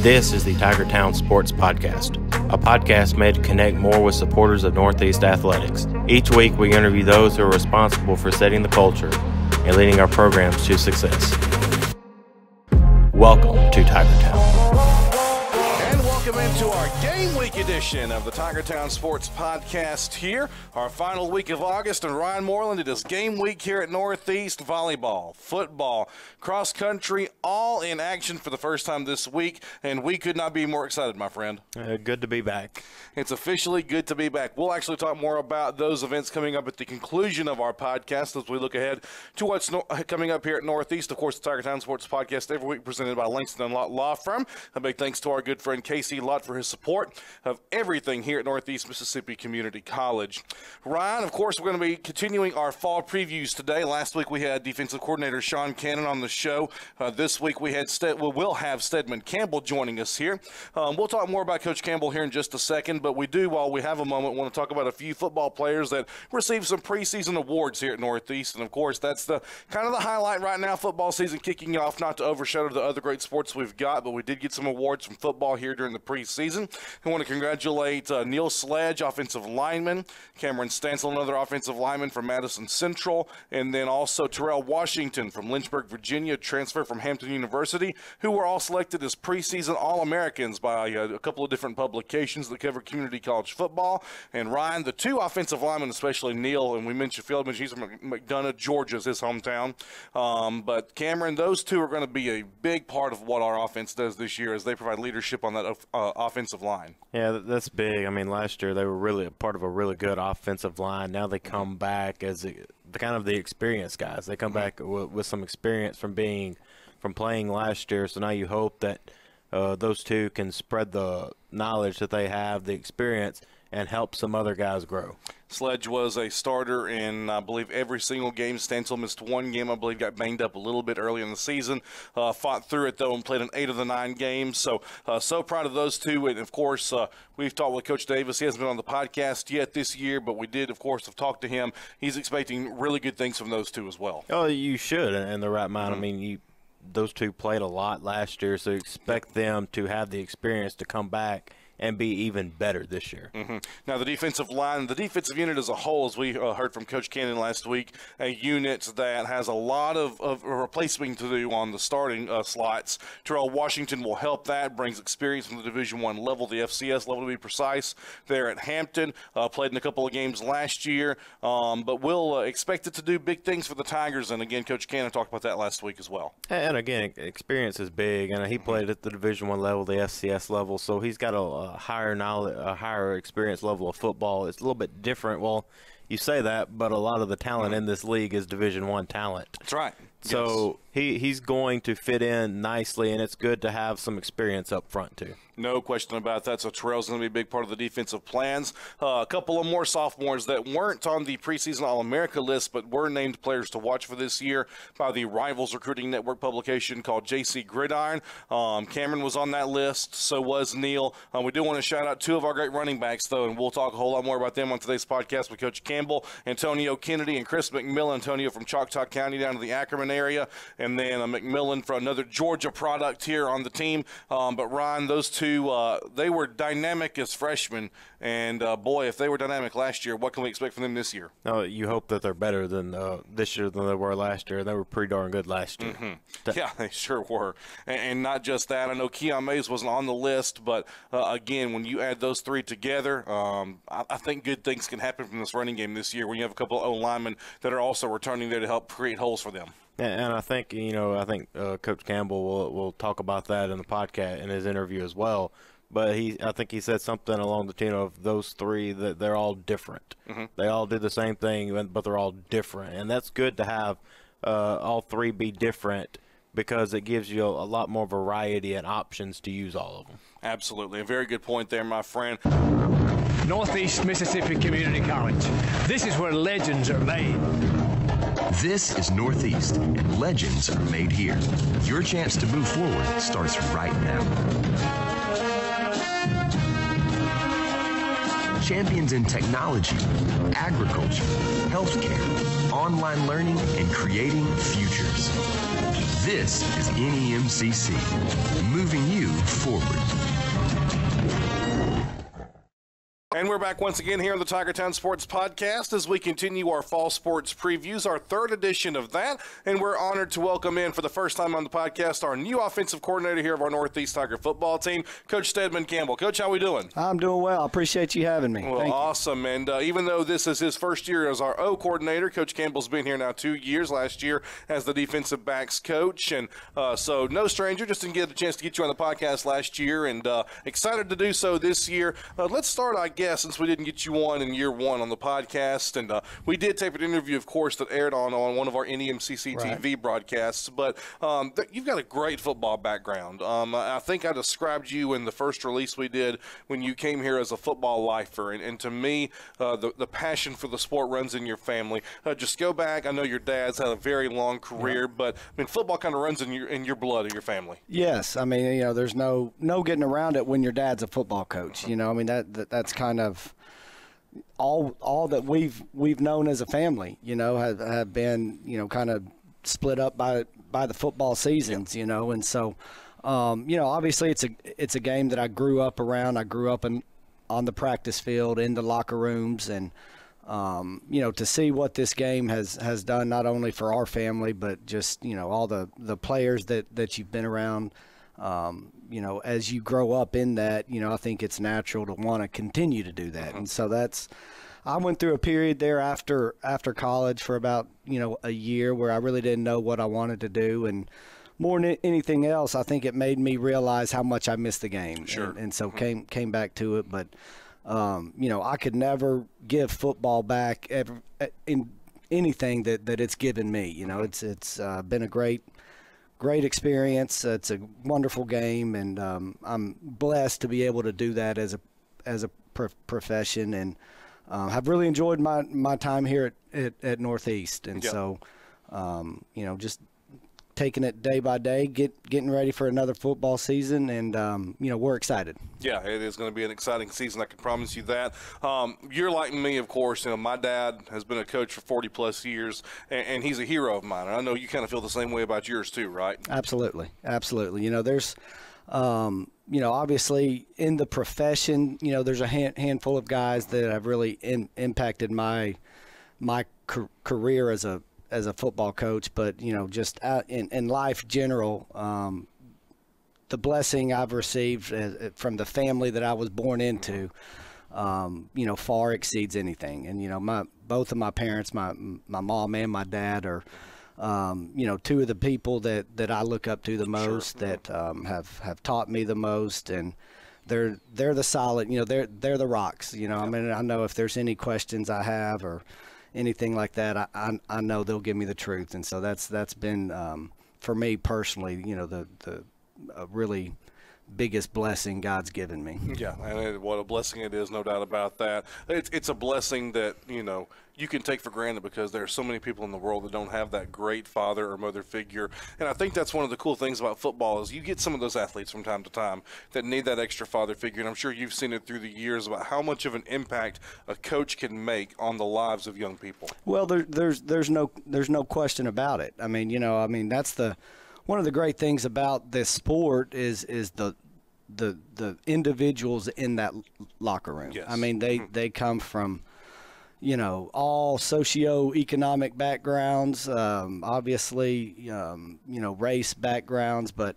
This is the TigerTown Sports Podcast, a podcast made to connect more with supporters of Northeast athletics. Each week, we interview those who are responsible for setting the culture and leading our programs to success. Welcome to TigerTown. And welcome into our game week edition of the TigerTown Sports Podcast here. Our final week of August, and Ryan Moreland, it is game week here at Northeast. Volleyball, football, cross country, all in action for the first time this week, and we could not be more excited, my friend. Good to be back. It's officially good to be back. We'll actually talk more about those events coming up at the conclusion of our podcast as we look ahead to what's coming up here at Northeast. Of course, the TigerTown Sports Podcast every week presented by Langston & Lott Law Firm. A big thanks to our good friend Casey Lott for his support of everything here at Northeast Mississippi Community College. Ryan, of course, we're going to be continuing our fall previews today. Last week we had defensive coordinator Sean Cannon on the show. This week we'll have Steadman Campbell joining us here. We'll talk more about Coach Campbell here in just a second, but we do, while we have a moment, want to talk about a few football players that received some preseason awards here at Northeast. And, of course, that's the kind of the highlight right now, football season kicking off, not to overshadow the other great sports we've got, but we did get some awards from football here during the preseason. I want to congratulate Neil Sledge, offensive lineman, Cameron Stansel, another offensive lineman from Madison Central, and then also Terrell Washington from Lynchburg, Virginia, transfer from Hampton University, who were all selected as preseason All-Americans by a couple of different publications that cover community college football. And Ryan, the two offensive linemen, especially Neil, and we mentioned Fieldman, he's from McDonough, Georgia's his hometown. But Cameron, those two are going to be a big part of what our offense does this year as they provide leadership on that offensive line. Yeah, that's big. I mean, last year they were really a part of a really good offensive line. Now they come back as the experienced guys. They come back with some experience from playing last year. So now you hope that those two can spread the knowledge that they have, the experience, and help some other guys grow. Sledge was a starter in, I believe, every single game. Stansel missed one game, I believe, got banged up a little bit early in the season. Fought through it, though, and played in 8 of the 9 games. So proud of those two. And, of course, we've talked with Coach Davis. He hasn't been on the podcast yet this year, but we did, of course, have talked to him. He's expecting really good things from those two as well. Oh, you should, in the right mind. I mean, those two played a lot last year, so expect them to have the experience to come back and be even better this year. Now, the defensive line, the defensive unit as a whole, as we heard from Coach Cannon last week, a unit that has a lot of replacing to do on the starting slots. Terrell Washington will help that, brings experience from the Division I level, the FCS level to be precise, there at Hampton. Played in a couple of games last year, but we'll expect it to do big things for the Tigers. And, again, Coach Cannon talked about that last week as well. And, again, experience is big. And he played at the Division I level, the FCS level, so he's got a higher knowledge, a higher experience level of football. It's a little bit different. Well, you say that, but a lot of the talent in this league is Division I talent. That's right. So he's going to fit in nicely, and it's good to have some experience up front too. No question about that. So Terrell's going to be a big part of the defensive plans. A couple of more sophomores that weren't on the preseason All-America list but were named players to watch for this year by the Rivals Recruiting Network publication called JC Gridiron. Cameron was on that list. So was Neil. We do want to shout out two of our great running backs, though, and we'll talk a whole lot more about them on today's podcast with Coach Campbell, Antonio Kennedy, and Chris McMillan. Antonio from Choctaw County down to the Ackerman area, and then McMillan for another Georgia product here on the team. But Ryan, those two, they were dynamic as freshmen, and boy, if they were dynamic last year, what can we expect from them this year? No, you hope that they're better than this year than they were last year. They were pretty darn good last year. Yeah, they sure were. And not just that. I know Keon Mays wasn't on the list, but again, when you add those three together, I think good things can happen from this running game this year when you have a couple of O-linemen that are also returning there to help create holes for them. And I think, Coach Campbell will talk about that in the podcast, in his interview as well. But I think he said something along the tune of those three, that they're all different. They all do the same thing, but they're all different. And that's good to have all three be different, because it gives you a lot more variety and options to use all of them. Absolutely. A very good point there, my friend. Northeast Mississippi Community College. This is where legends are made. This is Northeast, and legends are made here. Your chance to move forward starts right now. Champions in technology, agriculture, healthcare, online learning, and creating futures. This is NEMCC, moving you forward. And we're back once again here on the TigerTown Sports Podcast as we continue our fall sports previews, our third edition of that. And we're honored to welcome in for the first time on the podcast our new offensive coordinator here of our Northeast Tiger football team, Coach Steadman Campbell. Coach, how we doing? I'm doing well. I appreciate you having me. Well, awesome. And even though this is his first year as our O coordinator, Coach Campbell's been here now 2 years, last year as the defensive backs coach. And so no stranger, just didn't get a chance to get you on the podcast last year, and excited to do so this year. Let's start, I guess, since we didn't get you on year one on the podcast. And we did tape an interview, of course, that aired on one of our NEMCC TV broadcasts. But you've got a great football background. I think I described you in the first release we did when you came here as a football lifer. And to me, the passion for the sport runs in your family. Just go back. I know your dad's had a very long career, but I mean, football kind of runs in your blood of your family. Yes. I mean, there's no getting around it when your dad's a football coach. I mean, that's kind of all that we've known as a family, have been, kind of split up by the football seasons, and so, obviously it's a game that I grew up around. I grew up on the practice field, in the locker rooms, and, to see what this game has done, not only for our family, but just, all the players that you've been around, as you grow up in that, I think it's natural to want to continue to do that. And so I went through a period there after college for about, a year where I really didn't know what I wanted to do. And more than anything else, I think it made me realize how much I missed the game. Sure. And so came back to it. But, I could never give football back in anything that it's given me. It's been a great experience. It's a wonderful game, and I'm blessed to be able to do that as a profession, and have really enjoyed my time here at Northeast. And so, just taking it day by day, getting ready for another football season, and we're excited. Yeah, it is going to be an exciting season. I can promise you that. You're like me, of course. My dad has been a coach for 40-plus years, and he's a hero of mine. And I know you kind of feel the same way about yours too, right? Absolutely. There's, obviously in the profession, there's a handful of guys that have really impacted my career as a football coach, but just out in life general, the blessing I've received from the family that I was born into, far exceeds anything. And both of my parents, my mom and my dad, are two of the people that I look up to the most, that have taught me the most, and they're the solid, they're the rocks. I mean, I know if there's any questions I have or anything like that, I know they'll give me the truth. And so that's been for me personally, the really biggest blessing God's given me. Yeah, and what a blessing it is, no doubt about that. It's a blessing that you can take for granted, because there are so many people in the world that don't have that great father or mother figure. And I think that's one of the cool things about football, is you get some of those athletes from time to time that need that extra father figure. And I'm sure you've seen it through the years about how much of an impact a coach can make on the lives of young people. Well, there's no question about it. I mean, that's one of the great things about this sport is the individuals in that locker room. Yes. I mean, they come from, all socioeconomic backgrounds, obviously, race backgrounds, but,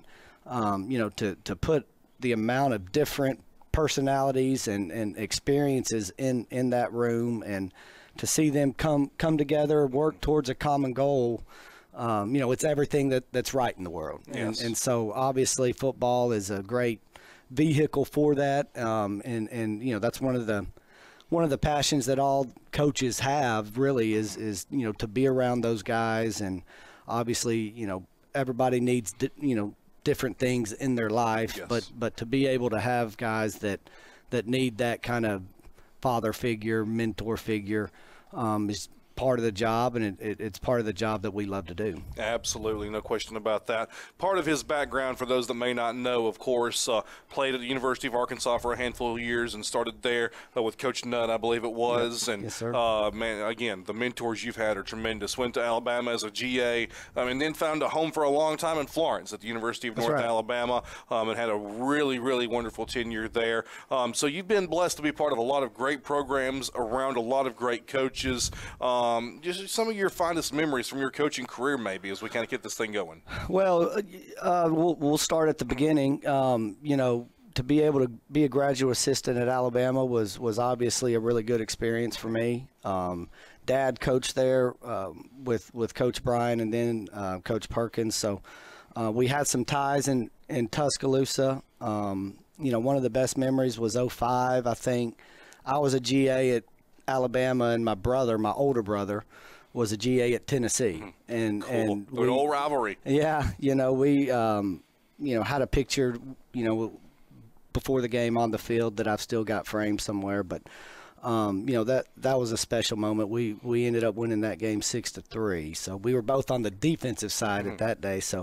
to put the amount of different personalities and experiences in that room, and to see them come together, work towards a common goal. It's everything that's right in the world. Yes. And so obviously football is a great vehicle for that. And that's one of the passions that all coaches have, really, is to be around those guys. And obviously, everybody needs, different things in their life, yes. but to be able to have guys that need that kind of father figure, mentor figure, is part of the job, and it's part of the job that we love to do. Absolutely, no question about that. Part of his background, for those that may not know, of course, played at the University of Arkansas for a handful of years and started there with Coach Nutt, I believe it was. Yep. And yes, sir. man, again, the mentors you've had are tremendous. Went to Alabama as a GA, and then found a home for a long time in Florence at the University of North Alabama, and had a really, really wonderful tenure there. So you've been blessed to be part of a lot of great programs around a lot of great coaches. Just some of your finest memories from your coaching career, maybe, as we kind of get this thing going. Well, we'll start at the beginning. You know, to be able to be a graduate assistant at Alabama was obviously a really good experience for me. Dad coached there with Coach Bryan and then Coach Perkins, so we had some ties in Tuscaloosa. You know, one of the best memories was 05. I think I was a GA at Alabama, and my older brother, was a GA at Tennessee. And cool. and Good old rivalry. Yeah, you know, we had a picture, you know, before the game on the field that I've still got framed somewhere. But you know, that was a special moment. We ended up winning that game 6-3. So we were both on the defensive side at that day. So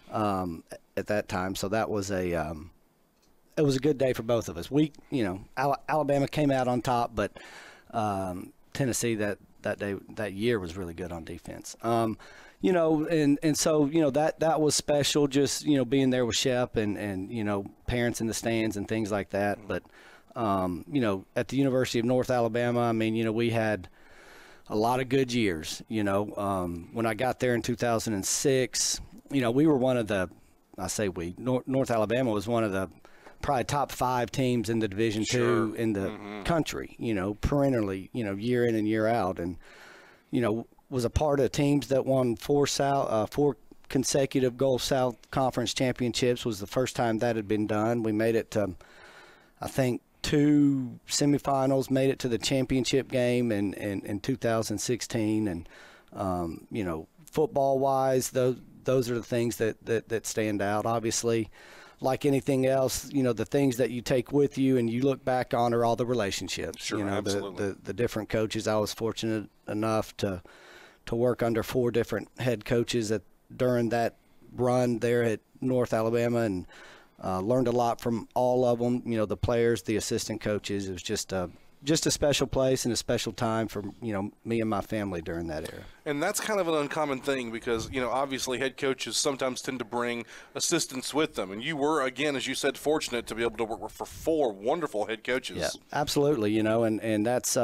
at that time, so that was it was a good day for both of us. You know, Alabama came out on top, but Tennessee that year was really good on defense. You know, and so, you know, that was special, just, you know, being there with Shep and you know, parents in the stands and things like that. But you know, at the University of North Alabama, I mean, you know, we had a lot of good years. You know, when I got there in 2006, you know, we were one of the, North Alabama was one of the probably top 5 teams in the Division II in the country, you know, perennially, you know, year in and year out. And, you know, was a part of teams that won 4 consecutive Gulf South Conference championships. Was the first time that had been done. We made it to, I think, 2 semifinals, made it to the championship game in 2016. And, you know, football-wise, those are the things that stand out. Obviously, like anything else, you know, the things that you take with you and you look back on are all the relationships. Sure, you know, absolutely. the different coaches. I was fortunate enough to work under 4 different head coaches during that run there at North Alabama, and learned a lot from all of them. You know, the players, the assistant coaches. It was just a special place and a special time for, you know, me and my family during that era. And that's kind of an uncommon thing because, you know, obviously head coaches sometimes tend to bring assistants with them. And you were, again, as you said, fortunate to be able to work for 4 wonderful head coaches. Yeah, absolutely. You know, and that's,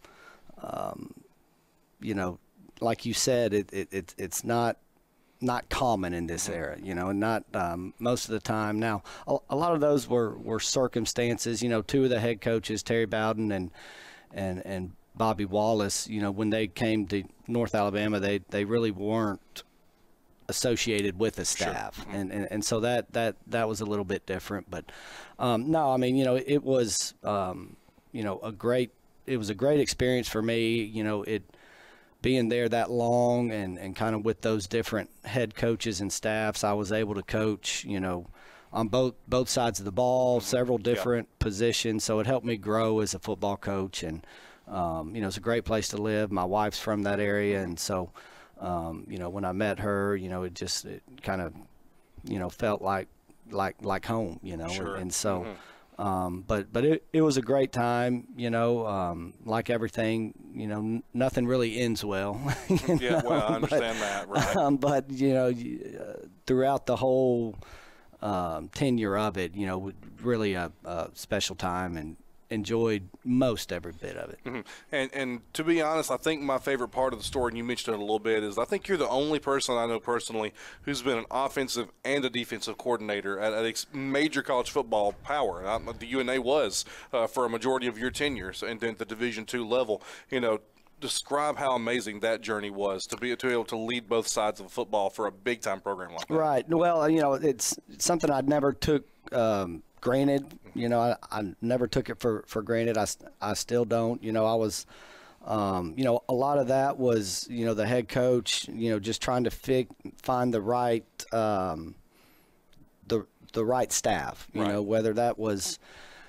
you know, like you said, it's not common in this era, you know, and not most of the time. Now, a lot of those were circumstances. You know, 2 of the head coaches, Terry Bowden and Bobby Wallace, you know, when they came to North Alabama, they really weren't associated with the staff, and so that was a little bit different. But no, I mean, you know, it was you know, it was a great experience for me. You know, being there that long and kind of with those different head coaches and staffs, I was able to coach, you know, on both sides of the ball, several different positions. So it helped me grow as a football coach. And, you know, it's a great place to live. My wife's from that area. And so, you know, when I met her, you know, it kind of, you know, felt like home, you know. Sure. And so, but it was a great time, you know, like everything, you know, nothing really ends well. Yeah, well, I understand that, right. But, you know, throughout the whole tenure of it, you know, really a special time, and enjoyed most every bit of it. Mm-hmm. And to be honest, I think my favorite part of the story, and you mentioned it a little bit, is I think you're the only person I know personally who's been an offensive and a defensive coordinator at a major college football power. The UNA was for a majority of your tenure, and then at the Division II level. You know, describe how amazing that journey was to be able to lead both sides of football for a big time program like that. Right. Well, you know, it's something I'd never took granted. You know, I never took it for granted. I still don't. You know, I was, you know, a lot of that was, you know, the head coach, you know, just trying to find the right, the right staff, you know, whether that was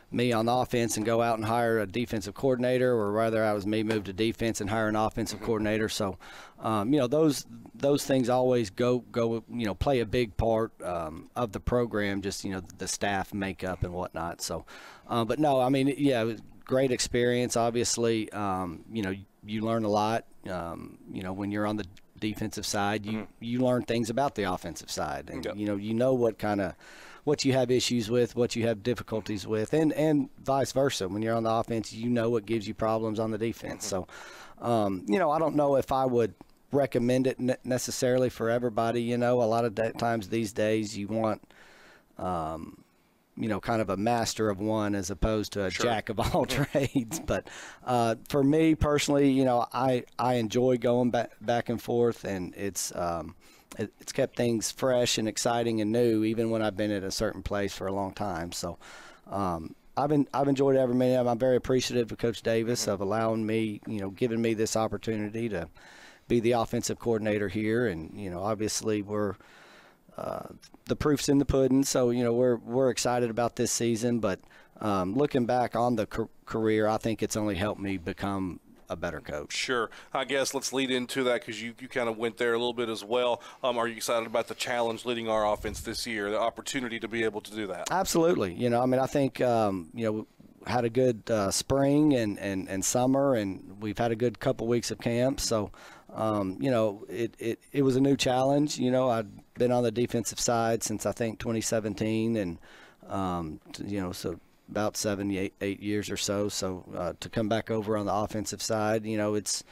me on the offense and go out and hire a defensive coordinator, or rather I was me move to defense and hire an offensive coordinator. So, those things always go play a big part of the program, just the staff makeup and whatnot. So, but no, I mean, yeah, it was great experience. Obviously, you learn a lot. When you're on the defensive side, you learn things about the offensive side, and what you have issues with, what you have difficulties with, and vice versa. When you're on the offense, what gives you problems on the defense. So, I don't know if I would recommend it necessarily for everybody. A lot of times these days you want, kind of a master of one as opposed to a jack of all trades. But for me personally, I enjoy going back and forth, and it's kept things fresh and exciting and new, even when I've been at a certain place for a long time. So I've enjoyed every minute. I'm very appreciative of Coach Davis of allowing me, giving me this opportunity to be the offensive coordinator here. And obviously we're the proof's in the pudding, so we're excited about this season. But looking back on the career, I think it's only helped me become a better coach. Sure. I guess let's lead into that, because you kind of went there a little bit as well. Are you excited about the challenge leading our offense this year, the opportunity to be able to do that? Absolutely. I think had a good spring and summer, and we've had a good couple weeks of camp. So it was a new challenge. I'd been on the defensive side since I think 2017, and so about 8 years or so. So to come back over on the offensive side, it's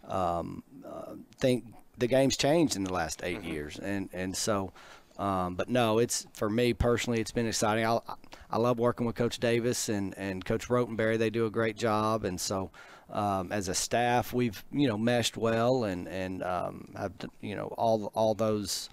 think the game's changed in the last 8 years, and so. But no, it's, for me personally, it's been exciting. I love working with Coach Davis and Coach Rotenberry. They do a great job, and so as a staff, we've meshed well, and have all those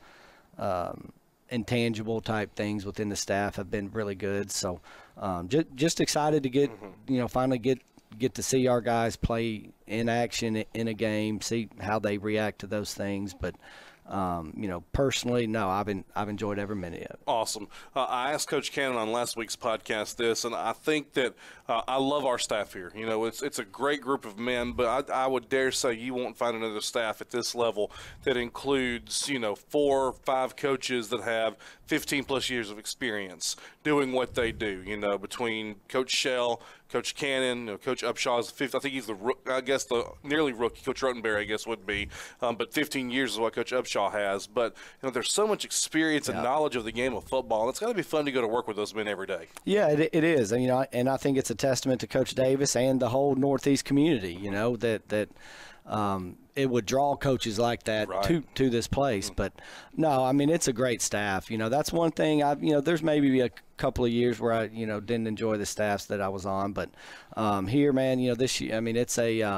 intangible type things within the staff have been really good. So just excited to get finally get to see our guys play in action in a game, see how they react to those things. But personally, no, I've enjoyed every minute of it. Awesome. I asked Coach Cannon on last week's podcast this, and I think that I love our staff here. It's a great group of men, but I would dare say you won't find another staff at this level that includes 4 or 5 coaches that have 15-plus years of experience doing what they do. Between Coach Shell, Coach Cannon, Coach Upshaw's the 5th. I think he's the nearly rookie. Coach Rotenberry, I guess, would be. But 15 years is what Coach Upshaw has. But there's so much experience and knowledge of the game of football, and it's got to be fun to go to work with those men every day. Yeah, it is. And I think it's a testament to Coach Davis and the whole Northeast community. That it would draw coaches like that to this place. But no, it's a great staff. That's one thing. There's maybe a couple of years where I didn't enjoy the staffs that I was on, but here, man, this year, it's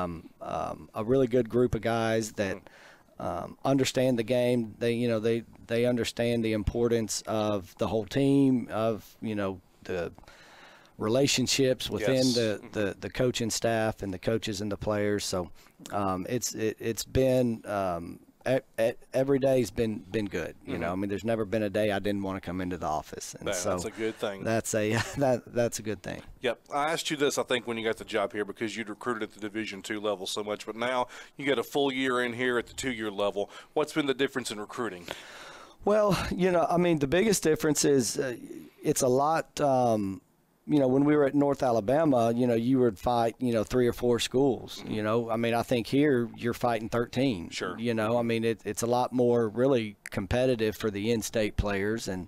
a really good group of guys that understand the game. They understand the importance of the whole team, of the relationships within the coaching staff and the coaches and the players. So it's been every day's been good. There's never been a day I didn't want to come into the office, and that's a good thing. That's a good thing. Yep. I asked you this, I think, when you got the job here, because you'd recruited at the Division II level so much, but now you get a full year in here at the 2-year level. What's been the difference in recruiting? Well, the biggest difference is it's a lot. When we were at North Alabama, you would fight, 3 or 4 schools. I think here you're fighting 13. Sure. It's a lot more really competitive for the in-state players, and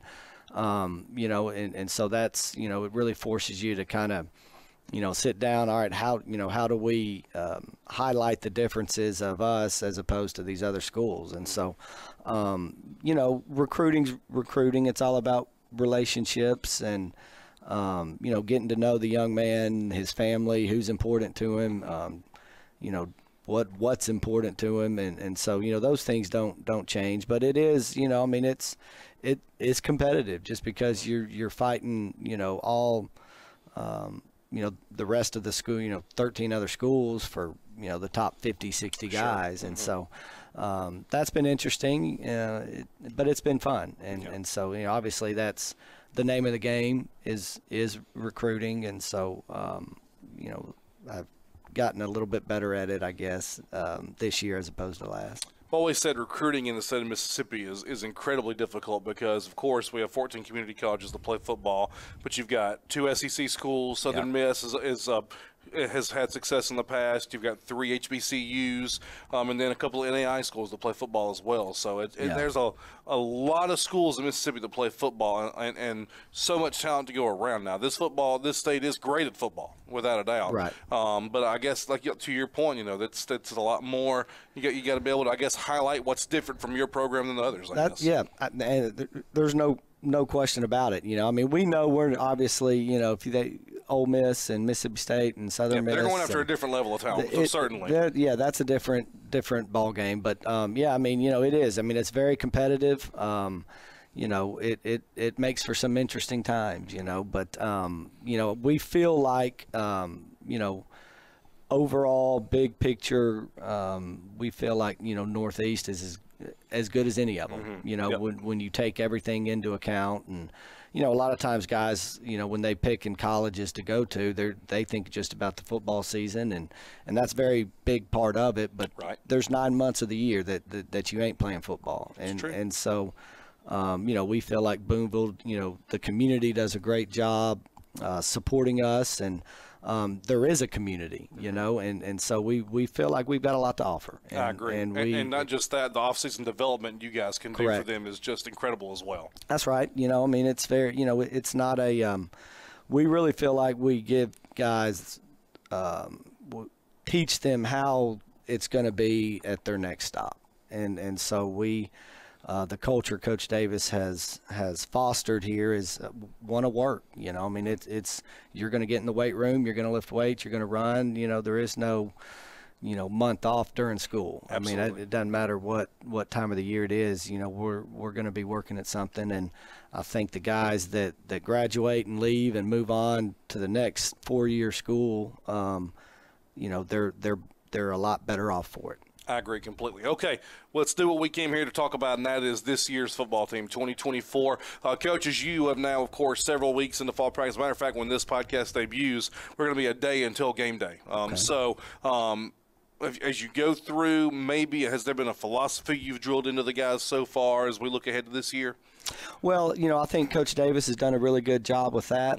and so that's it really forces you to kind of sit down. All right, how do we highlight the differences of us as opposed to these other schools? And so recruiting. It's all about relationships and. Getting to know the young man, his family, who's important to him, what's important to him, and so those things don't change. But it is, it's competitive just because you're fighting, all the rest of the school, 13 other schools for the top 50, 60 guys, and so that's been interesting, but it's been fun, and so obviously that's the name of the game is recruiting, and so I've gotten a little bit better at it, I guess, this year as opposed to last. I've always said recruiting in the state of Mississippi is incredibly difficult because, of course, we have 14 community colleges that play football, but you've got 2 SEC schools. Southern Miss has had success in the past. You've got 3 HBCUs, and then a couple of NAI schools that play football as well. So there's a lot of schools in Mississippi that play football, and so much talent to go around. Now, this state is great at football, without a doubt. Right. But I guess, like to your point, that's a lot more. You got to be able to, I guess, highlight what's different from your program than the others. I guess. Yeah, and there's no question about it. I mean, we know we're obviously, if Ole Miss and Mississippi State and Southern Miss, they're going after a different level of talent. Certainly. That's a different ball game. But I mean, it is. I mean, it's very competitive. It makes for some interesting times. But we feel like overall big picture, we feel like Northeast is as good as any of them. When you take everything into account. And a lot of times guys, when they pick in colleges to go to, they think just about the football season, and that's a very big part of it. But there's 9 months of the year that you ain't playing football, and so we feel like Boonville, the community does a great job supporting us, and there is a community, and so we feel like we've got a lot to offer. And, I agree. And not just that, the off-season development you guys can do for them is just incredible as well. That's right. I mean, it's fair. It's not a we really feel like we give guys, teach them how it's going to be at their next stop. And so we, the culture Coach Davis has fostered here is one of work. I mean, it's you're going to get in the weight room, you're going to lift weights, you're going to run. There is no, month off during school. Absolutely. I mean, it doesn't matter what time of the year it is. We're going to be working at something, and I think the guys that graduate and leave and move on to the next 4-year school, they're a lot better off for it. I agree completely. Okay, let's do what we came here to talk about, and that is this year's football team, 2024. Coaches, you have now, of course, several weeks into fall practice. As a matter of fact, when this podcast debuts, we're going to be a day until game day. So as you go through, maybe has there been a philosophy you've drilled into the guys so far as we look ahead to this year? Well, I think Coach Davis has done a really good job with that.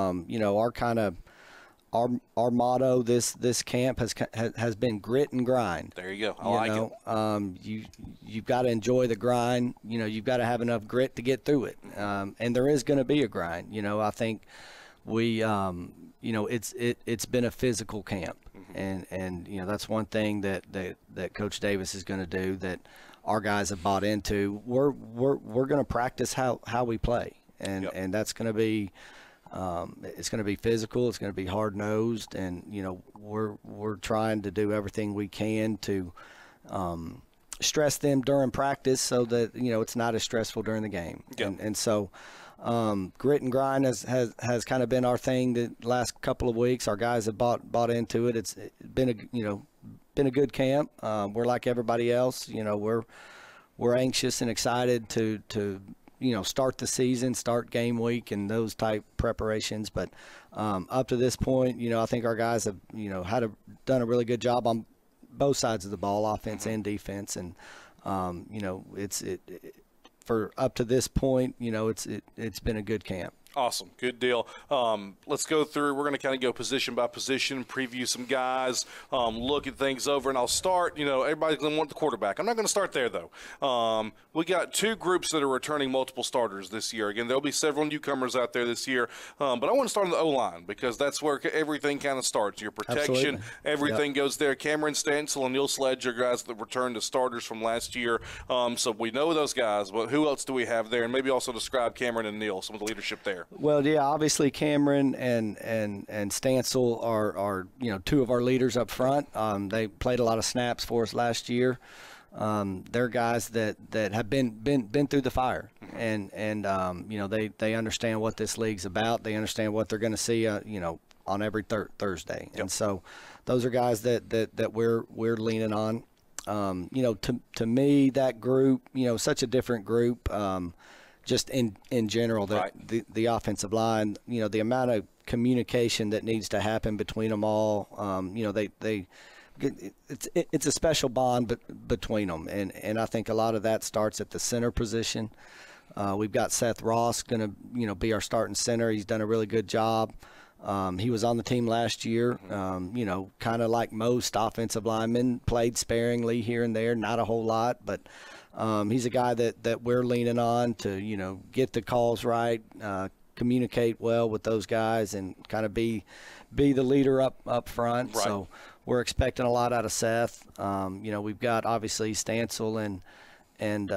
Our motto this camp has been grit and grind. There you go. I like it. You've got to enjoy the grind. You've got to have enough grit to get through it. And there is going to be a grind. I think we it's been a physical camp, and that's one thing that Coach Davis is going to do that our guys have bought into. We're going to practice how we play, and that's going to be. It's going to be physical. It's going to be hard-nosed, and we're trying to do everything we can to stress them during practice so that it's not as stressful during the game. Yep. And so grit and grind has kind of been our thing the last couple of weeks. Our guys have bought into it. It's been a good camp. We're like everybody else. We're anxious and excited to start the season, start game week, and those type preparations. But up to this point, I think our guys have, done a really good job on both sides of the ball, offense and defense. And for up to this point, it's been a good camp. Awesome. Good deal. Let's go through. We're going to kind of go position by position, preview some guys, look at things over, and I'll start. Everybody's going to want the quarterback. I'm not going to start there, though. We got 2 groups that are returning multiple starters this year. Again, there'll be several newcomers out there this year, but I want to start on the O-line because that's where everything kind of starts. Your protection, Absolutely. everything goes there. Cameron Stansel and Neil Sledge are guys that returned as starters from last year. So we know those guys, but who else do we have there? And maybe also describe Cameron and Neil, some of the leadership there. Well, yeah, obviously Cameron and Stansel are 2 of our leaders up front. They played a lot of snaps for us last year. They're guys that have been through the fire, and they understand what this league's about. They understand what they're going to see on every Thursday, and so those are guys that we're leaning on. To me, that group, such a different group. just in general, the offensive line, the amount of communication that needs to happen between them all, it's a special bond between them, and I think a lot of that starts at the center position. We've got Seth Ross going to be our starting center. He's done a really good job. He was on the team last year. Kind of like most offensive linemen, played sparingly here and there, not a whole lot, but he's a guy that we're leaning on to get the calls right, communicate well with those guys, and kind of be the leader up front. Right. So we're expecting a lot out of Seth. We've got obviously Stancil and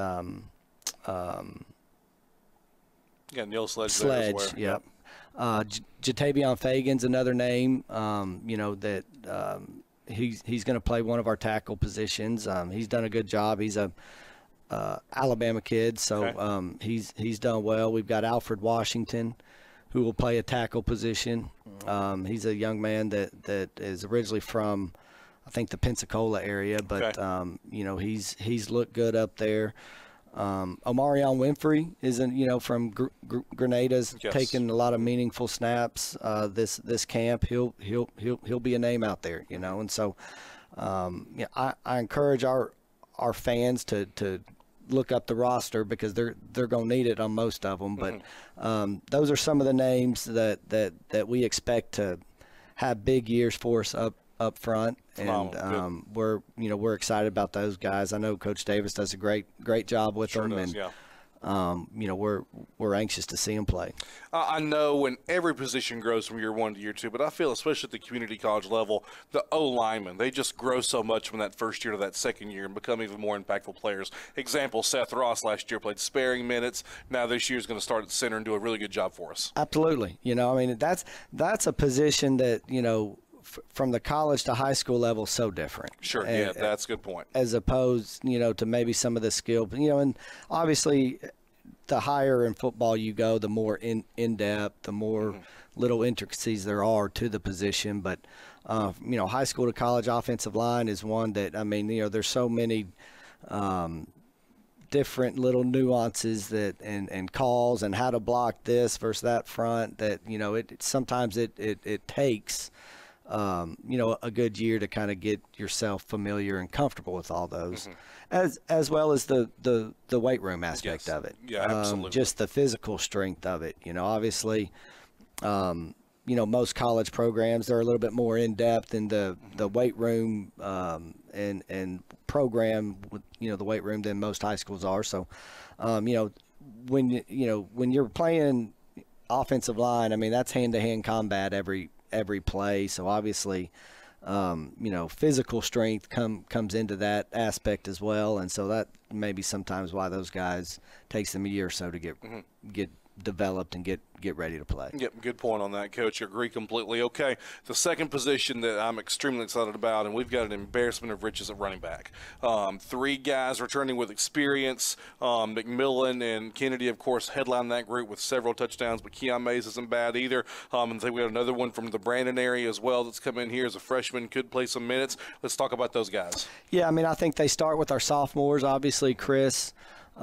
Neil Sledge. Sledge. Yep. Jatavion Fagan's another name. That he's going to play one of our tackle positions. He's done a good job. He's a Alabama kid, so he's done well. We've got Alfred Washington, who will play a tackle position. He's a young man that is originally from, I think, the Pensacola area, but he's looked good up there. Omarion Winfrey is from Grenada's taking a lot of meaningful snaps this camp. He'll be a name out there, and so I encourage our fans to look up the roster, because they're going to need it on most of them. But those are some of the names that we expect to have big years for us up front, and we're excited about those guys. I know Coach Davis does a great job with them, and we're anxious to see them play. I know when every position grows from year one to year two, but I feel especially at the community college level, the O-linemen, they just grow so much from that first year to that second year and become even more impactful players. Example, Seth Ross last year played sparing minutes. Now this year is going to start at center and do a really good job for us. Absolutely. That's a position that, from the college to high school level, so different. Sure, yeah, that's a good point. As opposed, to maybe some of the skill, and obviously the higher in football you go, the more in depth, the more little intricacies there are to the position. But high school to college offensive line is one that, there's so many different little nuances that and calls and how to block this versus that front that sometimes it takes a good year to kind of get yourself familiar and comfortable with all those, as well as the weight room aspect of it. Yeah, absolutely. Just the physical strength of it. Obviously, most college programs, they're a little bit more in depth in the weight room and program with the weight room than most high schools are. So, when you're playing offensive line, that's hand-to-hand combat every play. So obviously, physical strength comes into that aspect as well, and so that may be sometimes why those guys takes them a year or so to get developed and get ready to play. Yep, good point on that, Coach. I agree completely. Okay, the second position that I'm extremely excited about, and we've got an embarrassment of riches at running back. 3 guys returning with experience. McMillan and Kennedy, of course, headline that group with several touchdowns, but Keon Mays isn't bad either. And I think we got another one from the Brandon area as well that's come in here as a freshman, could play some minutes. Let's talk about those guys. Yeah, I think they start with our sophomores, obviously Chris,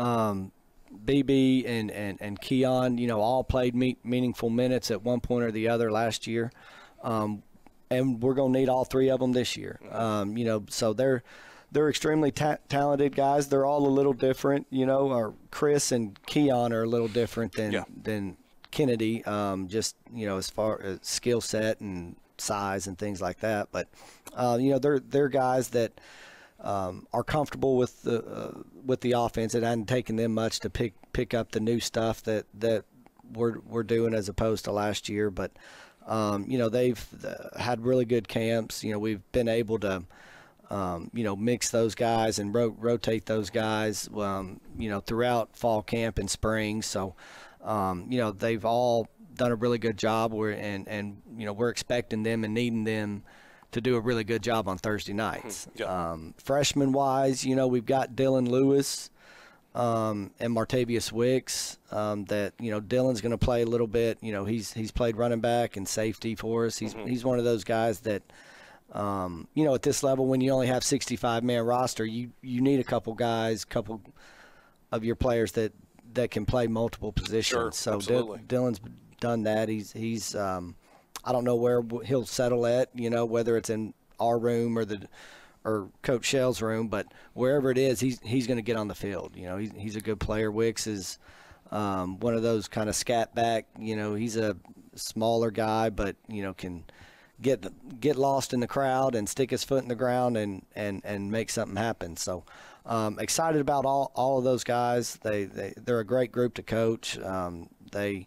BB and Keon, all played meaningful minutes at one point or the other last year. And we're going to need all 3 of them this year. So they're extremely talented guys. They're all a little different, Our Chris and Keon are a little different than Kennedy, as far as skill set and size and things like that. But, they're guys that are comfortable with the offense. It hadn't taken them much to pick up the new stuff that we're doing as opposed to last year. But they've had really good camps. We've been able to mix those guys and rotate those guys throughout fall camp and spring. So they've all done a really good job. We're expecting them and needing them to do a really good job on Thursday nights. Freshman-wise, we've got Dylan Lewis and Martavius Wicks. That Dylan's going to play a little bit. He's played running back and safety for us. He's one of those guys that at this level, when you only have 65-man roster, you need a couple guys, couple of your players that that can play multiple positions. Sure, so absolutely. Dylan's done that. He's I don't know where he'll settle at, whether it's in our room or Coach Shell's room, but wherever it is, he's going to get on the field. He's a good player. Wicks is one of those kind of scat back. He's a smaller guy, but can get lost in the crowd and stick his foot in the ground and make something happen. So excited about all of those guys. They're a great group to coach. They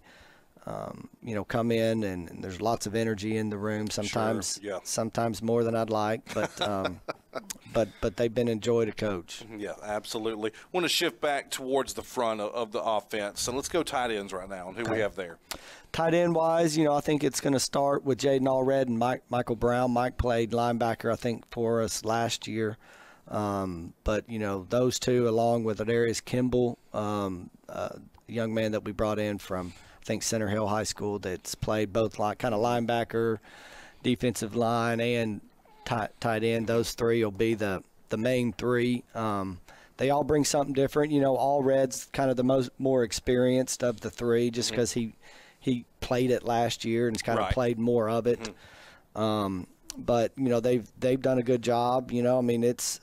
come in and there's lots of energy in the room. Sometimes, Sure, yeah. sometimes more than I'd like, but they've been a joy to coach. Yeah, absolutely. Want to shift back towards the front of the offense, and let's go tight ends right now and who we have there. Tight end wise, I think it's going to start with Jaden Allred and Michael Brown. Mike played linebacker, I think, for us last year. But those two, along with Adarius Kimball, a young man that we brought in from, I think, Center Hill High School, that's played both kind of linebacker, defensive line, and tight end. Those three will be the main three. They all bring something different. Allred's kind of the more experienced of the three, just because he played it last year and has kind of played more of it. But they've done a good job. It's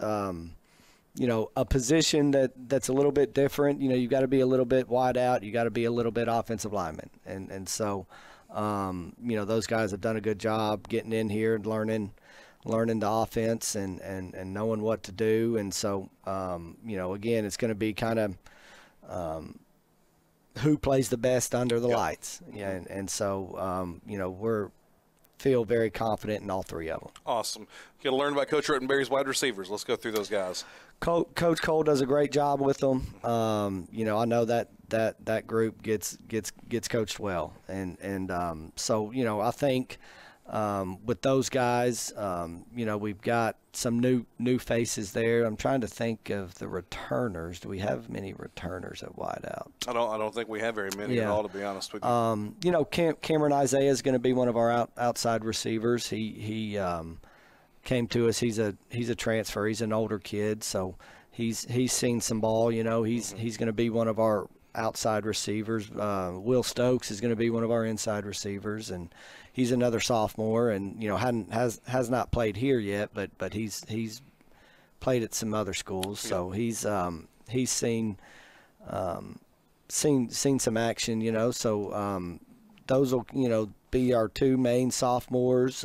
a position that's a little bit different. You've got to be a little bit wide out. You got to be a little bit offensive lineman, and so those guys have done a good job getting in here and learning the offense and knowing what to do. And so again, it's going to be kind of who plays the best under the lights. Yeah, and so we're feel very confident in all three of them. Awesome. Going to learn about Coach Rittenberry's wide receivers. Let's go through those guys. Coach Cole does a great job with them. I know that group gets coached well, and so I think with those guys, we've got some new faces there. I'm trying to think of the returners. Do we have many returners at wideout? I don't think we have very many at all, to be honest with you. Cameron Isaiah is going to be one of our outside receivers. He came to us. He's a transfer. He's an older kid, so he's seen some ball. He's going to be one of our outside receivers. Will Stokes is going to be one of our inside receivers, and he's another sophomore, and has not played here yet, but he's played at some other schools, so he's seen some action. So those will be our two main sophomores.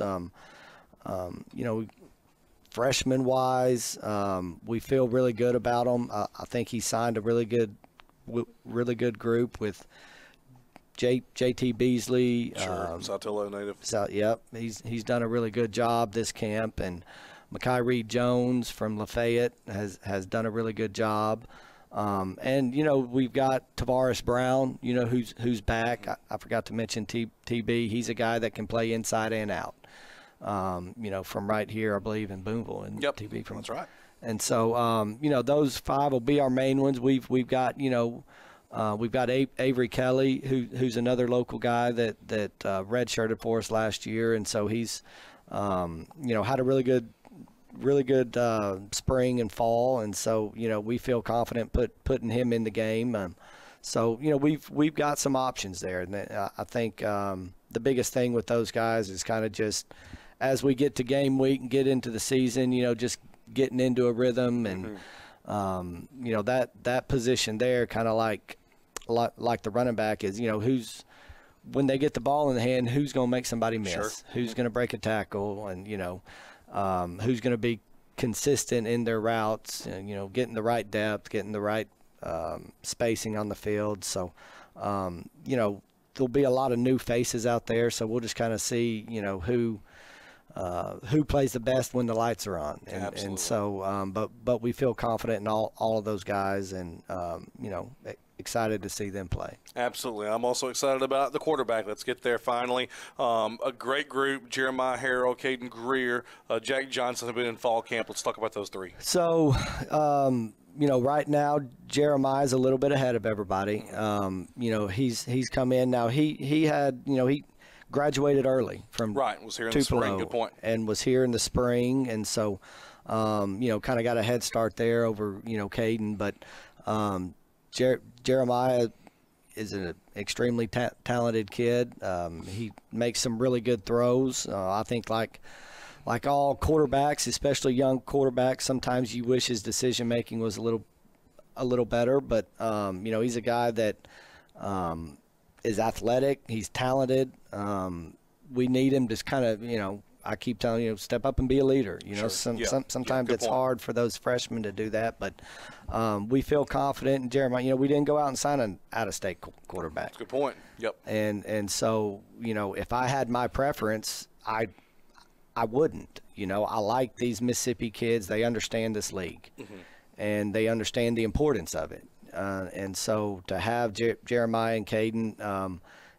Freshman wise, we feel really good about them. I think he signed a really good group with JT Beasley. Sure, Saltillo native. Yep, he's done a really good job this camp, and Makai Reed Jones from Lafayette has done a really good job. And we've got Tavares Brown, who's back. I forgot to mention TB. He's a guy that can play inside and out. From right here, I believe, in Boonville, and yep, TB from. That's right. And so those five will be our main ones. We've got Avery Kelly, who's another local guy that redshirted for us last year, and so he's had a really good spring and fall, and so we feel confident putting him in the game. So we've got some options there, and I think the biggest thing with those guys is kind of just as we get to game week and get into the season, just getting into a rhythm, and that position there, kind of like the running back is, who's, when they get the ball in the hand, who's going to make somebody miss, Sure. Who's going to break a tackle, and who's going to be consistent in their routes, getting the right depth, getting the right spacing on the field. So there'll be a lot of new faces out there, so we'll just kind of see who plays the best when the lights are on, and so but we feel confident in all of those guys, and excited to see them play. Absolutely. I'm also excited about the quarterback. Let's get there finally. A great group: Jeremiah Harrell, Caden Greer, Jack Johnson have been in fall camp. Let's talk about those three. So right now Jeremiah's a little bit ahead of everybody. He's come in now. He had he graduated early from was here in the spring. Good point. And was here in the spring, and so kind of got a head start there over Caden, but Jeremiah is an extremely talented kid. He makes some really good throws. I think like all quarterbacks, especially young quarterbacks, sometimes you wish his decision making was a little better. But he's a guy that is athletic. He's talented. We need him to kind of I keep telling you, step up and be a leader. Sometimes it's hard for those freshmen to do that, but we feel confident in Jeremiah. We didn't go out and sign an out-of-state quarterback. That's a good point. Yep. And so if I had my preference, I wouldn't. I like these Mississippi kids. They understand this league, and they understand the importance of it. And so to have Jeremiah and Caden,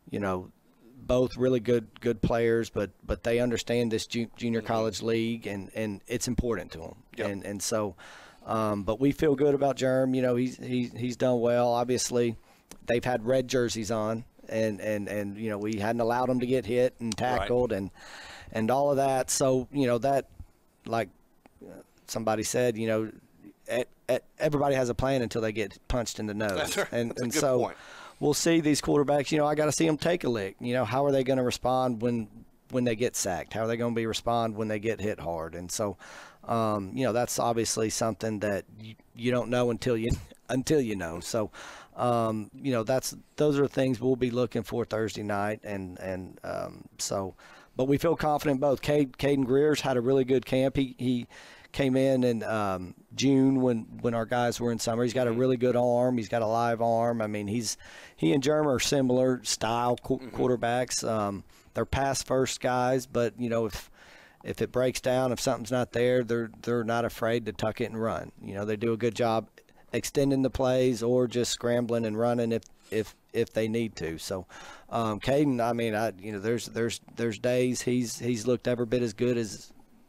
both really good players, but they understand this junior college league, and it's important to them. Yep. And so, but we feel good about Jerm. He's done well. Obviously, they've had red jerseys on, and we hadn't allowed them to get hit and tackled, right, and all of that. So that, like somebody said, everybody has a plan until they get punched in the nose. That's right. And That's a good so. Point. We'll see these quarterbacks. I got to see them take a lick. How are they going to respond when they get sacked? How are they going to respond when they get hit hard? And so, that's obviously something that you don't know until you know. So, those are things we'll be looking for Thursday night. And but we feel confident both. Caden Greer's had a really good camp. He came in June when our guys were in summer. He's got a really good arm. He's got a live arm. I mean, he and Jerm are similar style quarterbacks. They're pass first guys, but if it breaks down, if something's not there, they're not afraid to tuck it and run. They do a good job extending the plays or just scrambling and running if they need to. So Caden, I mean, there's days he's looked every bit as good as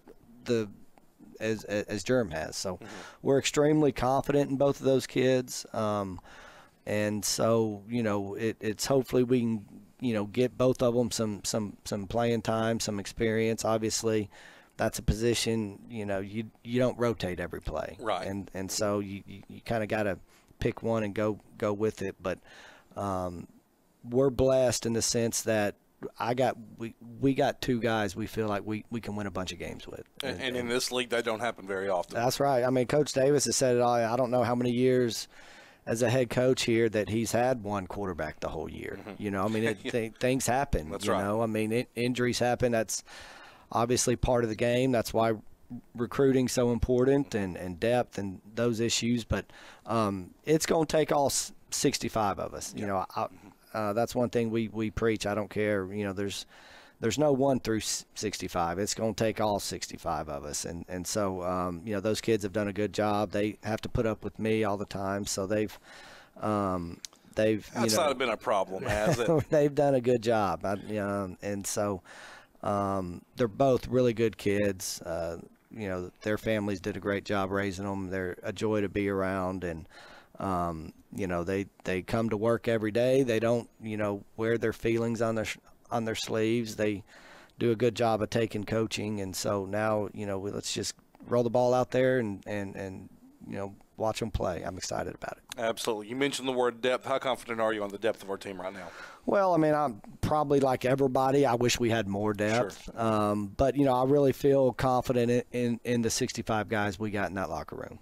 Jerm has. So we're extremely confident in both of those kids. And so, it's hopefully we can, get both of them some playing time, some experience. Obviously, that's a position, you don't rotate every play. Right. And so you kind of got to pick one and go with it. But we're blessed in the sense that we got two guys we feel like we can win a bunch of games with. And in this league, that don't happen very often. That's right. I mean, Coach Davis has said it all. I don't know how many years as a head coach here that he's had one quarterback the whole year. I mean, things happen. That's right. I mean, injuries happen. That's obviously part of the game. That's why recruiting's so important and depth and those issues. But it's going to take all 65 of us. That's one thing we preach. I don't care. There's no 1 through 65. It's going to take all 65 of us. And so, those kids have done a good job. They have to put up with me all the time. So they've That's not been a problem, has it? They've done a good job. And so they're both really good kids. Their families did a great job raising them. They're a joy to be around. And, they come to work every day. They don't, wear their feelings on their sleeves. They do a good job of taking coaching. And so now, let's just roll the ball out there and watch them play. I'm excited about it. Absolutely. You mentioned the word depth. How confident are you on the depth of our team right now? Well, I mean, I'm probably like everybody. I wish we had more depth. Sure. But, I really feel confident in the 65 guys we got in that locker room.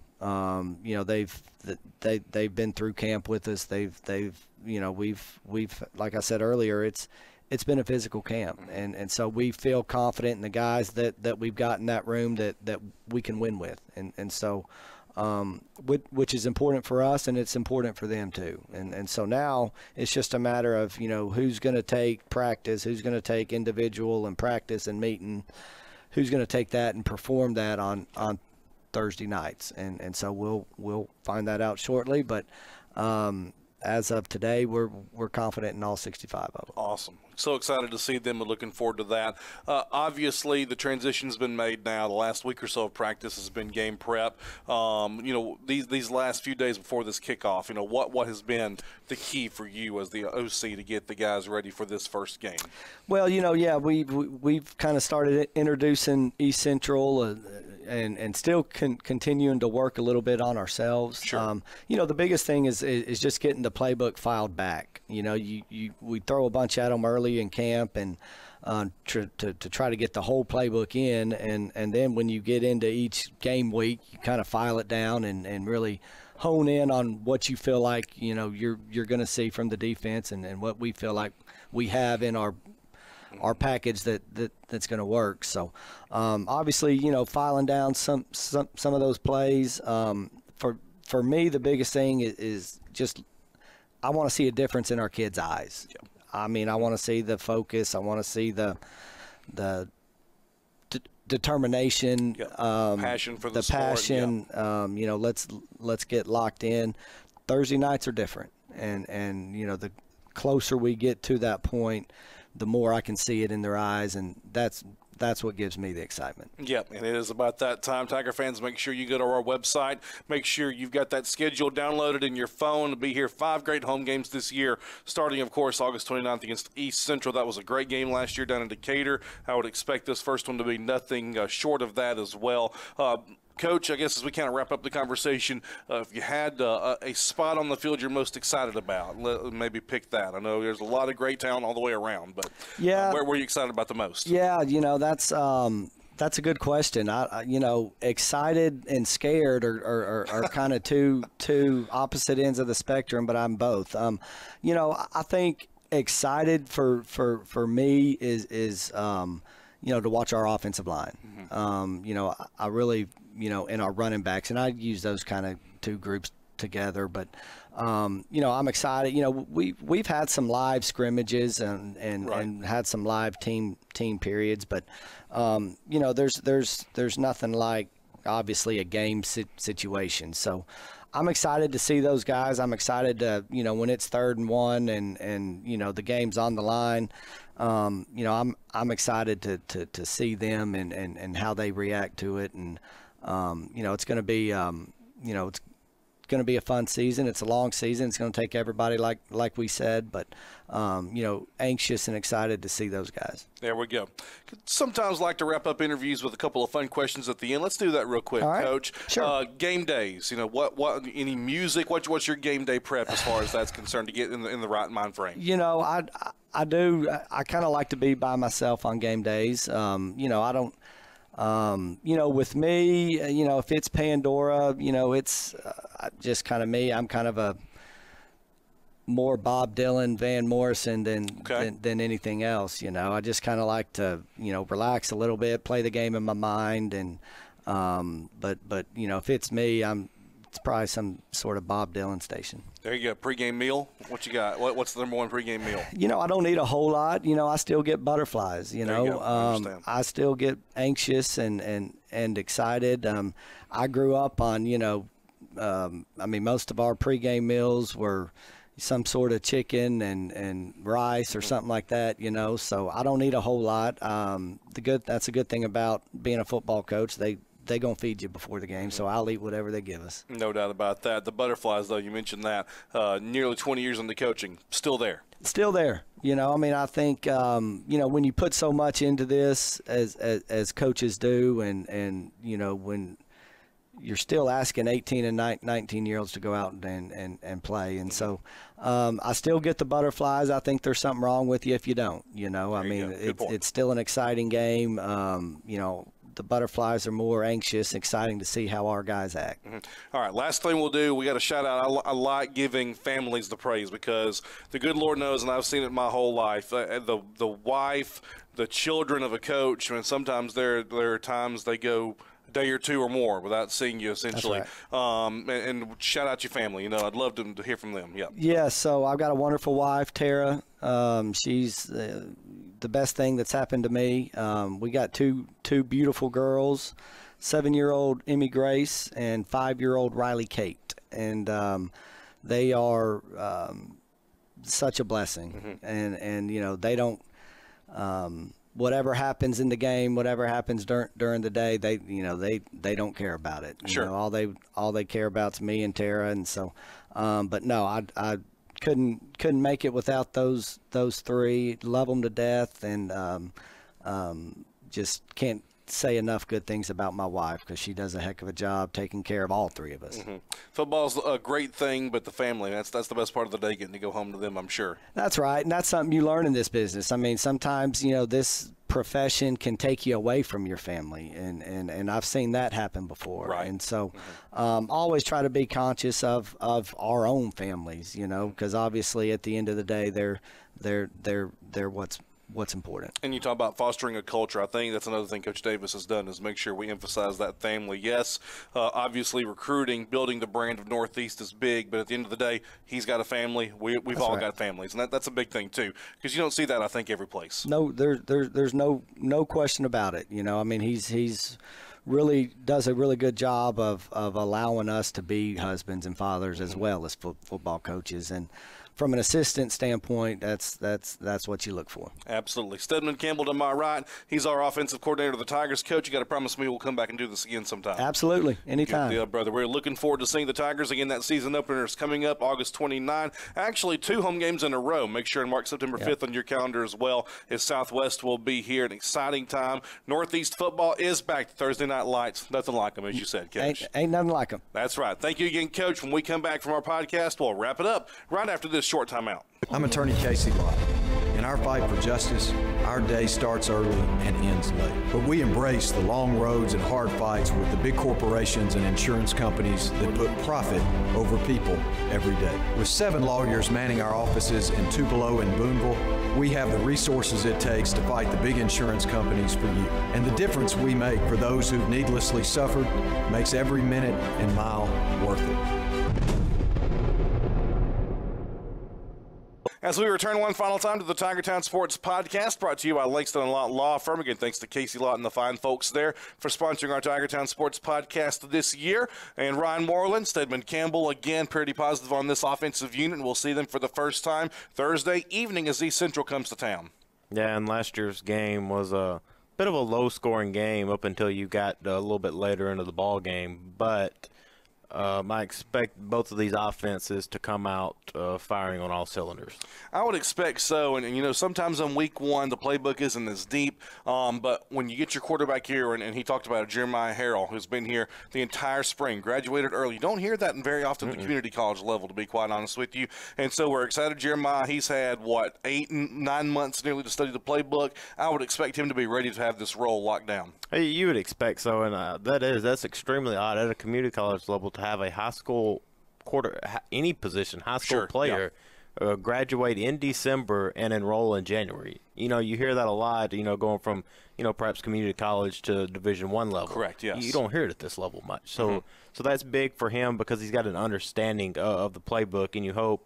They've been through camp with us. We've like I said earlier, it's been a physical camp, and so we feel confident in the guys that we've got in that room that we can win with, and so which is important for us, and it's important for them too, and so now it's just a matter of who's going to take practice, who's going to take individual and practice and meeting, who's going to take that and perform that on Thursday nights, and so we'll find that out shortly. But as of today, we're confident in all 65 of them. Awesome. So excited to see them and looking forward to that. Obviously, the transition's been made now. The last week or so of practice has been game prep. These last few days before this kickoff, what has been the key for you as the OC to get the guys ready for this first game? Well, we've kind of started introducing East Central. and still continuing to work a little bit on ourselves. Sure. The biggest thing is just getting the playbook filed back. We throw a bunch at them early in camp and to try to get the whole playbook in, and then when you get into each game week, you kind of file it down and really hone in on what you feel like you're going to see from the defense and what we feel like we have in our package that's going to work. So obviously, filing down some of those plays. For me, the biggest thing is just I want to see a difference in our kids' eyes. Yep. I mean, I want to see the focus. I want to see the determination, yep. Passion for the sport. Passion. Yep. Let's get locked in. Thursday nights are different, and the closer we get to that point, the more I can see it in their eyes, and that's what gives me the excitement. Yep, and it is about that time. Tiger fans, make sure you go to our website. Make sure you've got that schedule downloaded in your phone to be here. 5 great home games this year, starting, of course, August 29th against East Central. That was a great game last year down in Decatur. I would expect this first one to be nothing short of that as well. Coach, I guess as we kind of wrap up the conversation, if you had a spot on the field you're most excited about, maybe pick that. I know there's a lot of great talent all the way around, but where were you excited about the most? Yeah, that's a good question. Excited and scared are kind of two opposite ends of the spectrum, but I'm both. I think excited for me is to watch our offensive line. Mm-hmm. I really, in our running backs, and I use those kind of two groups together, but I'm excited. We've had some live scrimmages and had some live team periods, but there's nothing like obviously a game situation. So I'm excited to see those guys. I'm excited to, when it's 3rd and 1 and the game's on the line, I'm excited to see them and how they react to it. And, it's going to be, it's going to be a fun season. It's a long season. It's going to take everybody like we said, but, anxious and excited to see those guys. There we go. Sometimes like to wrap up interviews with a couple of fun questions at the end. Let's do that real quick, right. Coach. Sure. Game days, what any music, what's your game day prep as far as that's concerned to get in the right mind frame? I do. I kind of like to be by myself on game days. I don't, with me, if it's Pandora, it's just kind of me. I'm kind of a more Bob Dylan, Van Morrison than anything else. I just kind of like to, relax a little bit, play the game in my mind. And, but if it's me, it's probably some sort of Bob Dylan station. There you go. Pre-game meal. What you got? What's the number one pre-game meal? I don't eat a whole lot. I still get butterflies. There you go. I still get anxious and excited. I grew up on, most of our pre-game meals were some sort of chicken and rice or something like that. So I don't eat a whole lot. That's a good thing about being a football coach. They're going to feed you before the game, so I'll eat whatever they give us. No doubt about that. The butterflies, though, you mentioned that. Nearly 20 years into coaching, still there. Still there. I think, when you put so much into this as coaches do and when you're still asking 18 and 19-year-olds to go out and play. And so I still get the butterflies. I think there's something wrong with you if you don't. It's still an exciting game. The butterflies are more anxious, exciting to see how our guys act. Mm-hmm. All right, last thing we'll do, we got a shout out. I like giving families the praise because the good Lord knows, and I've seen it my whole life, the wife, the children of a coach, and sometimes there are times they go a day or two or more without seeing you, essentially. That's right. And shout out your family. I'd love to hear from them. Yep. Yeah, so I've got a wonderful wife, Tara. She's the best thing that's happened to me. We got two beautiful girls, 7-year-old Emmy Grace and 5-year-old Riley Kate. And they are such a blessing. Mm-hmm. And they don't whatever happens in the game, whatever happens during the day, they don't care about it. Sure. All they care about is me and Tara. And so but no, I couldn't make it without those three. Love them to death, and just can't say enough good things about my wife, because she does a heck of a job taking care of all three of us. Football's a great thing, but the family, that's the best part of the day, getting to go home to them, I'm sure. That's right, and that's something you learn in this business. I mean, sometimes, this profession can take you away from your family, and I've seen that happen before. Right. And so always try to be conscious of our own families, because obviously at the end of the day, they're what's important. And you talk about fostering a culture. I think that's another thing Coach Davis has done, is make sure we emphasize that family. Yes, obviously recruiting, building the brand of Northeast is big, but at the end of the day, he's got a family. We've all got families, and that's a big thing too, because you don't see that, I think, every place. No, there's no question about it. I mean, he's really does a really good job of allowing us to be husbands and fathers as well as football coaches. And from an assistant standpoint, that's what you look for. Absolutely. Steadman Campbell to my right. He's our offensive coordinator of the Tigers. Coach, you got to promise me we'll come back and do this again sometime. Absolutely. Anytime. Good deal, brother. We're looking forward to seeing the Tigers again. That season opener is coming up August 29. Actually, 2 home games in a row. Make sure and mark September 5th on your calendar as well, as Southwest will be here. An exciting time. Northeast football is back to Thursday Night Lights. Nothing like them, as you said, Coach. Ain't nothing like them. That's right. Thank you again, Coach. When we come back from our podcast, we'll wrap it up right after this short timeout. I'm Attorney Casey Lott. In our fight for justice, our day starts early and ends late. But we embrace the long roads and hard fights with the big corporations and insurance companies that put profit over people every day. With 7 lawyers manning our offices in Tupelo and Boonville, we have the resources it takes to fight the big insurance companies for you. And the difference we make for those who've needlessly suffered makes every minute and mile worth it. As we return one final time to the TigerTown Sports Podcast, brought to you by Langston & Lott Law Firm. Again, thanks to Casey Lott and the fine folks there for sponsoring our TigerTown Sports Podcast this year. And Ryan Moreland, Steadman Campbell, again, pretty positive on this offensive unit. We'll see them for the first time Thursday evening as East Central comes to town. Yeah, and last year's game was a bit of a low-scoring game up until you got a little bit later into the ball game. But I expect both of these offenses to come out firing on all cylinders. I would expect so, and sometimes on week one the playbook isn't as deep, but when you get your quarterback here, and he talked about it, Jeremiah Harrell, who's been here the entire spring, graduated early. You don't hear that very often at the community college level, to be quite honest with you, and so we're excited. Jeremiah, he's had, 8-9 months nearly to study the playbook. I would expect him to be ready to have this role locked down. Hey, you would expect so, and that's extremely odd at a community college level to have a high school any position, high school player graduate in December and enroll in January. You hear that a lot, going from, perhaps community college to Division I level. Correct, yes. You don't hear it at this level much. So that's big for him because he's got an understanding of the playbook, and you hope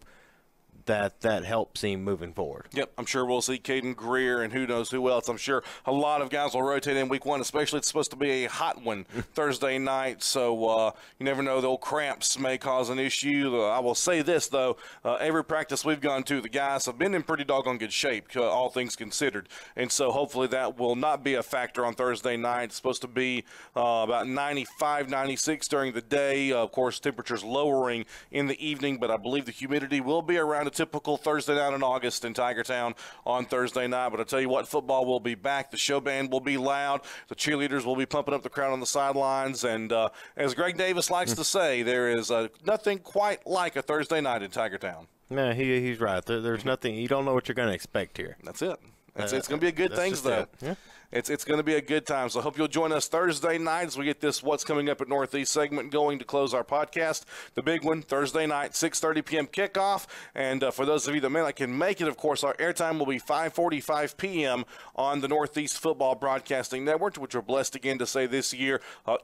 that helps him moving forward. Yep, I'm sure we'll see Caden Greer and who knows who else. I'm sure a lot of guys will rotate in week one, especially it's supposed to be a hot one Thursday night, so you never know, the old cramps may cause an issue. I will say this, though, every practice we've gone to, the guys have been in pretty doggone good shape, all things considered, and so hopefully that will not be a factor on Thursday night. It's supposed to be about 95, 96 during the day. Of course, temperatures lowering in the evening, but I believe the humidity will be around a typical Thursday night in August in TigerTown on Thursday night. But I tell you what, football will be back. The show band will be loud. The cheerleaders will be pumping up the crowd on the sidelines. And as Greg Davis likes to say, there is nothing quite like a Thursday night in TigerTown. Yeah, he's right. There's nothing. You don't know what you're going to expect here. That's it. It's going to be a good things, though. Yeah. It's going to be a good time. So I hope you'll join us Thursday night as we get this What's Coming Up at Northeast segment going to close our podcast. The big one, Thursday night, 6:30 p.m. kickoff. And for those of you that may not can make it, of course, our airtime will be 5:45 p.m. on the Northeast Football Broadcasting Network, which we're blessed again to say this year,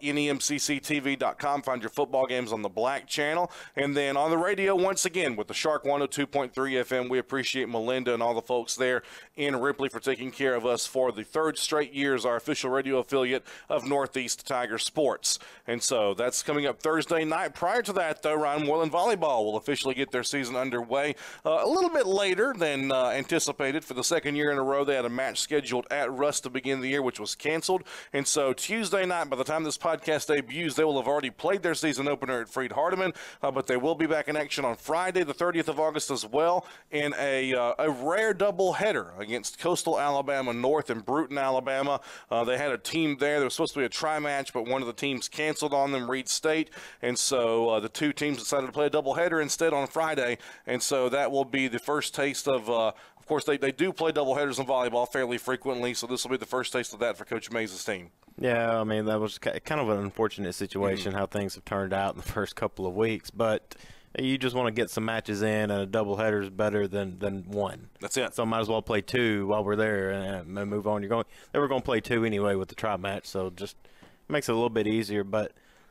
NEMCCTV.com. Find your football games on the Black Channel. And then on the radio, once again, with the Shark 102.3 FM, we appreciate Melinda and all the folks there in Ripley for taking care of us for the third straight years, our official radio affiliate of Northeast Tiger Sports. And so that's coming up Thursday night. Prior to that, though, Ryan Moreland Volleyball will officially get their season underway a little bit later than anticipated. For the second year in a row, they had a match scheduled at Rust to begin the year, which was canceled. And so Tuesday night, by the time this podcast debuts, they will have already played their season opener at Freed Hardeman, but they will be back in action on Friday, the 30th of August as well, in a rare doubleheader against Coastal Alabama North and Bruton, Alabama. Alabama. They had a team there. There was supposed to be a tri-match, but one of the teams canceled on them, Reed State, and so the two teams decided to play a doubleheader instead on Friday, and so that will be the first taste of course, they do play doubleheaders in volleyball fairly frequently, so this will be the first taste of that for Coach Mays' team. Yeah, I mean, that was kind of an unfortunate situation how things have turned out in the first couple of weeks, but you just want to get some matches in, and a doubleheader is better than one. That's it. So might as well play two while we're there and move on. They were going to play two anyway with the tri match, so just makes it a little bit easier. But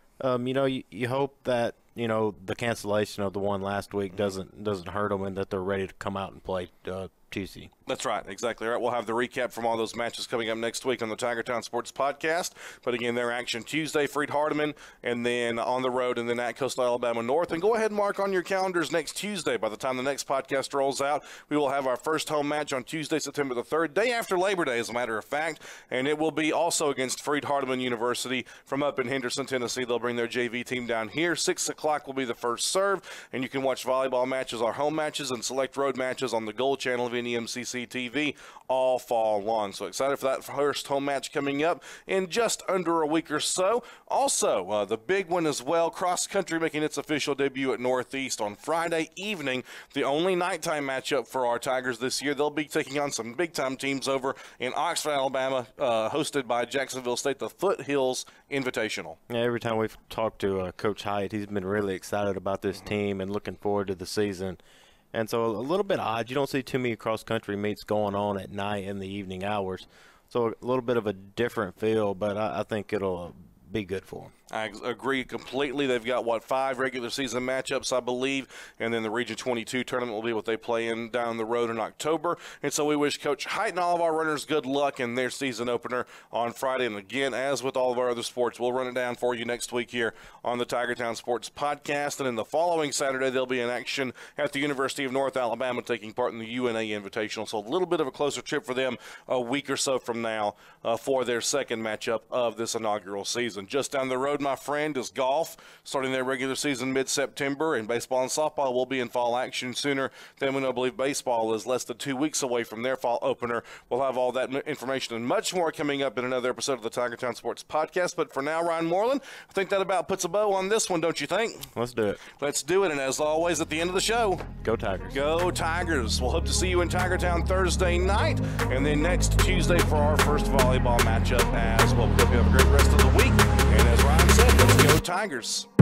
you hope that the cancellation of the one last week doesn't hurt them, and that they're ready to come out and play Tuesday. That's right, exactly right. We'll have the recap from all those matches coming up next week on the TigerTown Sports Podcast. But again, their action Tuesday, Freed-Hardeman, and then on the road, and then at Coastal Alabama North. And go ahead and mark on your calendars next Tuesday. By the time the next podcast rolls out, we will have our first home match on Tuesday, September the 3rd, day after Labor Day, as a matter of fact. And it will be also against Freed-Hardeman University from up in Henderson, Tennessee. They'll bring their JV team down here. 6 o'clock will be the first serve, and you can watch volleyball matches, our home matches, and select road matches on the Gold Channel of NEMCC TV all fall long. So excited for that first home match coming up in just under a week or so. Also, the big one as well, cross country making its official debut at Northeast on Friday evening, the only nighttime matchup for our Tigers this year. They'll be taking on some big-time teams over in Oxford, Alabama, hosted by Jacksonville State, the Foothills Invitational. Yeah, every time we've talked to Coach Hyatt, he's been really excited about this team and looking forward to the season. And so a little bit odd. You don't see too many cross-country meets going on at night in the evening hours. So a little bit of a different feel, but I think it'll be good for them. I agree completely. They've got, 5 regular season matchups, I believe, and then the Region 22 tournament will be what they play in down the road in October. And so we wish Coach Haidt and all of our runners good luck in their season opener on Friday. And again, as with all of our other sports, we'll run it down for you next week here on the TigerTown Sports Podcast. And then the following Saturday, they'll be in action at the University of North Alabama, taking part in the UNA Invitational. So a little bit of a closer trip for them a week or so from now for their second matchup of this inaugural season. Just down the road, my friend, is golf, starting their regular season mid-September, and baseball and softball will be in fall action sooner than when I believe baseball is less than 2 weeks away from their fall opener. We'll have all that information and much more coming up in another episode of the TigerTown Sports Podcast. But for now, Ryan Moreland, I think that about puts a bow on this one, don't you think? Let's do it. Let's do it. And as always, at the end of the show, go Tigers. Go Tigers. We'll hope to see you in TigerTown Thursday night, and then next Tuesday for our first volleyball matchup as well. We hope you have a great rest of the week. And as Ryan said, let's go Tigers.